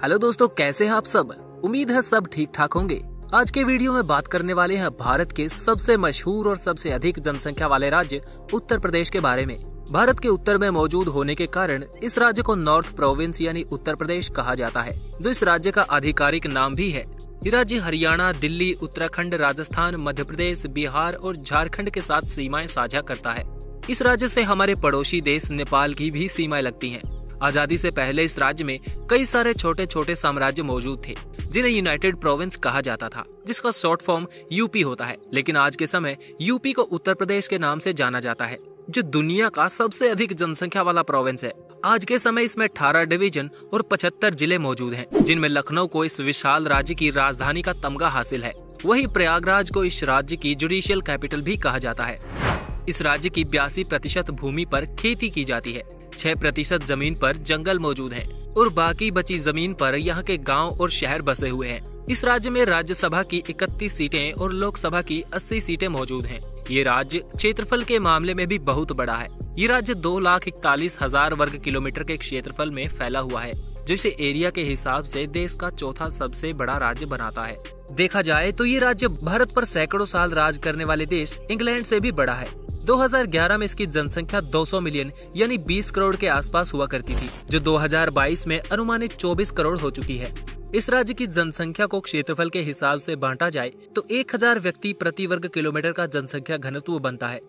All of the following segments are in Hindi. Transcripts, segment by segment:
हेलो दोस्तों, कैसे हैं आप सब। उम्मीद है सब ठीक ठाक होंगे। आज के वीडियो में बात करने वाले हैं भारत के सबसे मशहूर और सबसे अधिक जनसंख्या वाले राज्य उत्तर प्रदेश के बारे में। भारत के उत्तर में मौजूद होने के कारण इस राज्य को नॉर्थ प्रोविंस यानी उत्तर प्रदेश कहा जाता है, जो इस राज्य का आधिकारिक नाम भी है। ये राज्य हरियाणा, दिल्ली, उत्तराखंड, राजस्थान, मध्य प्रदेश, बिहार और झारखंड के साथ सीमाएं साझा करता है। इस राज्य से हमारे पड़ोसी देश नेपाल की भी सीमाएं लगती हैं। आजादी से पहले इस राज्य में कई सारे छोटे छोटे साम्राज्य मौजूद थे, जिन्हें यूनाइटेड प्रोविंस कहा जाता था, जिसका शॉर्ट फॉर्म यूपी होता है। लेकिन आज के समय यूपी को उत्तर प्रदेश के नाम से जाना जाता है, जो दुनिया का सबसे अधिक जनसंख्या वाला प्रोविंस है। आज के समय इसमें 18 डिवीजन और 75 जिले मौजूद हैं, जिनमें लखनऊ को इस विशाल राज्य की राजधानी का तमगा हासिल है। वहीं प्रयागराज को इस राज्य की जुडिशियल कैपिटल भी कहा जाता है। इस राज्य की 82% भूमि पर खेती की जाती है, 6% जमीन पर जंगल मौजूद हैं और बाकी बची जमीन पर यहाँ के गांव और शहर बसे हुए हैं। इस राज्य में राज्यसभा की 31 सीटें और लोकसभा की 80 सीटें मौजूद हैं। ये राज्य क्षेत्रफल के मामले में भी बहुत बड़ा है। ये राज्य 2,41,000 वर्ग किलोमीटर के क्षेत्रफल में फैला हुआ है, जो इसे एरिया के हिसाब से देश का चौथा सबसे बड़ा राज्य बनाता है। देखा जाए तो ये राज्य भारत पर सैकड़ों साल राज करने वाले देश इंग्लैंड से भी बड़ा है। 2011 में इसकी जनसंख्या 200 मिलियन यानी 20 करोड़ के आसपास हुआ करती थी, जो 2022 में अनुमानित 24 करोड़ हो चुकी है। इस राज्य की जनसंख्या को क्षेत्रफल के हिसाब से बांटा जाए तो 1000 व्यक्ति प्रति वर्ग किलोमीटर का जनसंख्या घनत्व बनता है।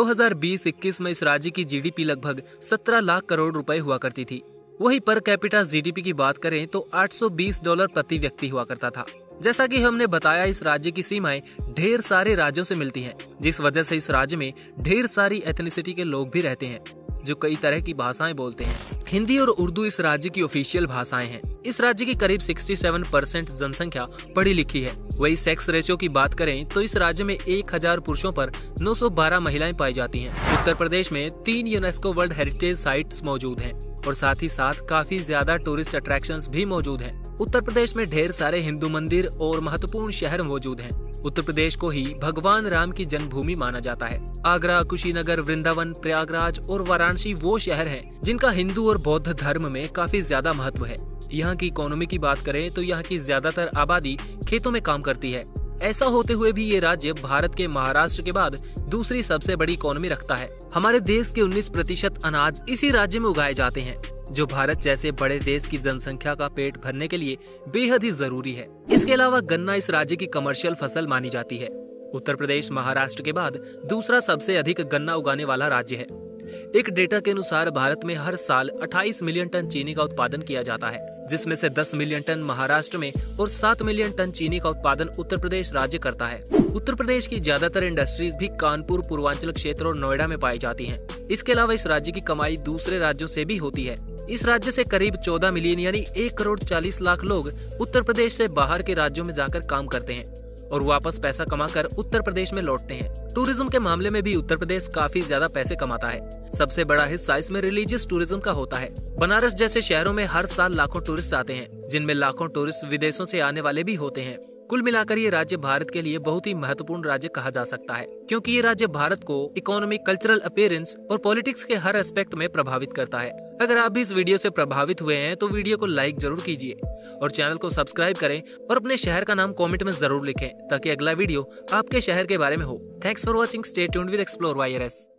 2020-21 में इस राज्य की जीडीपी लगभग 17 लाख करोड़ रुपए हुआ करती थी। वही पर कैपिटा जीडीपी की बात करें तो $820 प्रति व्यक्ति हुआ करता था। जैसा कि हमने बताया, इस राज्य की सीमाएं ढेर सारे राज्यों से मिलती हैं, जिस वजह से इस राज्य में ढेर सारी एथनिसिटी के लोग भी रहते हैं, जो कई तरह की भाषाएं बोलते हैं। हिंदी और उर्दू इस राज्य की ऑफिशियल भाषाएं हैं। इस राज्य की करीब 67% जनसंख्या पढ़ी लिखी है। वही सेक्स रेशियो की बात करें तो इस राज्य में 1000 पुरुषों पर 912 महिलाएं पाई जाती हैं। उत्तर प्रदेश में 3 यूनेस्को वर्ल्ड हेरिटेज साइट्स मौजूद हैं और साथ ही साथ काफी ज्यादा टूरिस्ट अट्रैक्शंस भी मौजूद हैं। उत्तर प्रदेश में ढेर सारे हिंदू मंदिर और महत्वपूर्ण शहर मौजूद हैं। उत्तर प्रदेश को ही भगवान राम की जन्मभूमि माना जाता है। आगरा, कुशीनगर, वृंदावन, प्रयागराज और वाराणसी वो शहर हैं जिनका हिंदू और बौद्ध धर्म में काफी ज्यादा महत्व है। यहाँ की इकोनॉमी की बात करें तो यहाँ की ज्यादातर आबादी खेतों में काम करती है। ऐसा होते हुए भी ये राज्य भारत के महाराष्ट्र के बाद दूसरी सबसे बड़ी इकोनॉमी रखता है। हमारे देश के 19% अनाज इसी राज्य में उगाए जाते हैं, जो भारत जैसे बड़े देश की जनसंख्या का पेट भरने के लिए बेहद ही जरूरी है। इसके अलावा गन्ना इस राज्य की कमर्शियल फसल मानी जाती है। उत्तर प्रदेश महाराष्ट्र के बाद दूसरा सबसे अधिक गन्ना उगाने वाला राज्य है। एक डेटा के अनुसार भारत में हर साल 28 मिलियन टन चीनी का उत्पादन किया जाता है, जिसमें से 10 मिलियन टन महाराष्ट्र में और 7 मिलियन टन चीनी का उत्पादन उत्तर प्रदेश राज्य करता है। उत्तर प्रदेश की ज्यादातर इंडस्ट्रीज भी कानपुर, पूर्वांचल क्षेत्र और नोएडा में पाई जाती हैं। इसके अलावा इस राज्य की कमाई दूसरे राज्यों से भी होती है। इस राज्य से करीब 14 मिलियन यानी 1 करोड़ 40 लाख लोग उत्तर प्रदेश से बाहर के राज्यों में जाकर काम करते हैं और वापस पैसा कमाकर उत्तर प्रदेश में लौटते हैं। टूरिज्म के मामले में भी उत्तर प्रदेश काफी ज्यादा पैसे कमाता है। सबसे बड़ा हिस्सा इसमें रिलीजियस टूरिज्म का होता है। बनारस जैसे शहरों में हर साल लाखों टूरिस्ट आते हैं, जिनमें लाखों टूरिस्ट विदेशों से आने वाले भी होते हैं। कुल मिलाकर ये राज्य भारत के लिए बहुत ही महत्वपूर्ण राज्य कहा जा सकता है, क्योंकि ये राज्य भारत को इकोनॉमी, कल्चरल अपीयरेंस और पॉलिटिक्स के हर एस्पेक्ट में प्रभावित करता है। अगर आप भी इस वीडियो से प्रभावित हुए हैं तो वीडियो को लाइक जरूर कीजिए और चैनल को सब्सक्राइब करें और अपने शहर का नाम कमेंट में जरूर लिखें, ताकि अगला वीडियो आपके शहर के बारे में हो। Thanks for watching. Stay tuned with explore YRS.